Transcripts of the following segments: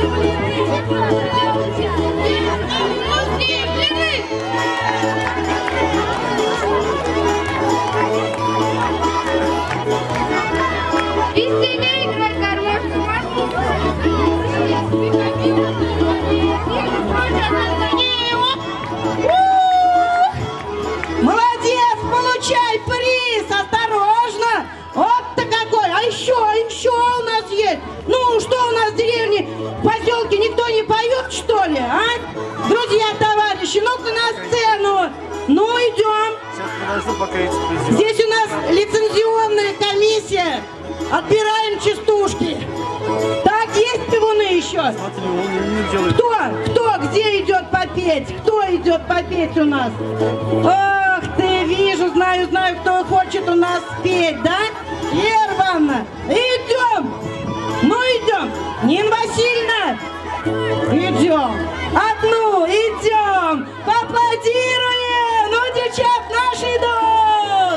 Молодец, получай приз, осторожно. Вот-то какой, а еще у нас есть. Ну, что у нас в деревне, в поселке никто не поет, что ли, а? Друзья, товарищи, ну-ка на сцену. Ну, идем. Сейчас подожду, пока эти призеры. Здесь у нас лицензионная комиссия. Отбираем частушки. Так, есть пивуны еще? Смотри, он не делает. Кто? Где идет попеть? Кто идет попеть у нас? Ах ты, вижу, знаю, кто хочет у нас петь, да? Вера Ивановна, идем. Ну, идем. Нина Васильевна, идем. Одну, идем. Поаплодируем. Ну, девчат наши идут.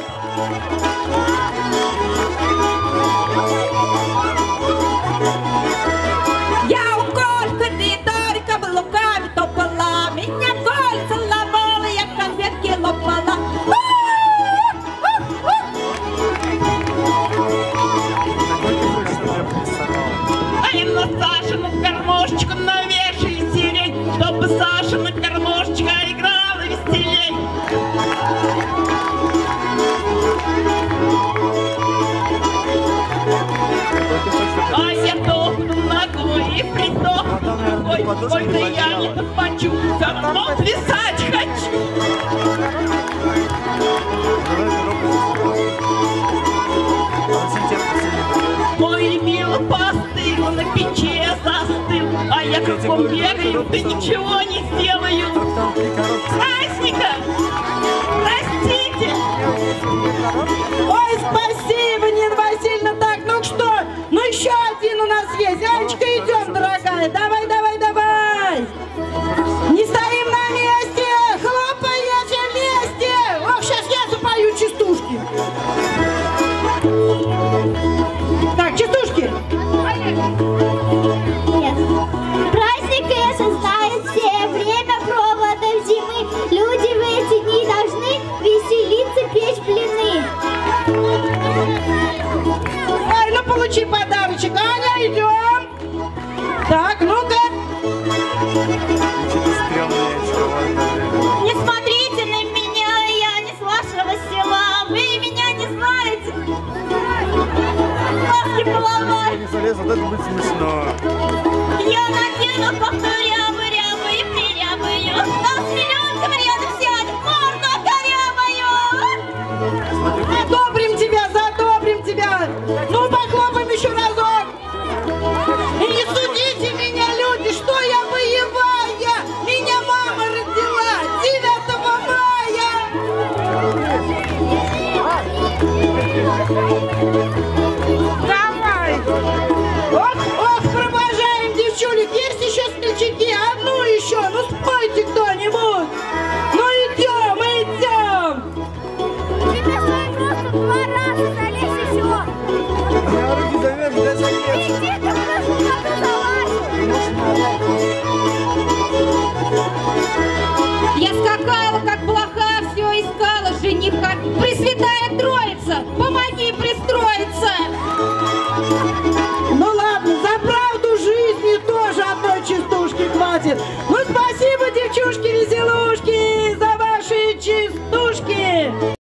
Я у Кольки только каблуками топала, меня Коль целовала, я конфетки лопала. А им на Сашину гармошечку навешали сирень, чтобы Сашина гармошечка играла веселей. А я дохну ногой и придохну ногой, только я не хочу, все равно плясать хочу. Мой мило постыл, на печи застыл, а я кругом бегаю, да ничего не сделаю. Праздника! Простите! Ой, спасибо, Нина Васильевна. Так, ну что? Ну еще один у нас есть. Анечка, идем, дорогая. Давай. Не стоим на месте. Хлопаете вместе. Ох, сейчас я запою частушки. Так, частушки. Праздник этот знают все, время проводов зимы. Люди в эти дни должны веселиться, печь блины. Ой, ну получи подарочек. Аня, идем. Так, ну-ка. Не смотрите на меня, я не с вашего села, вы меня не знаете. Ах, не голова. Не залез, вот это будет смешно. Я надену повторябы, рябы и прирябаю. Нас миллионком рядом сядет, морду корябаю. Задобрим тебя. Ну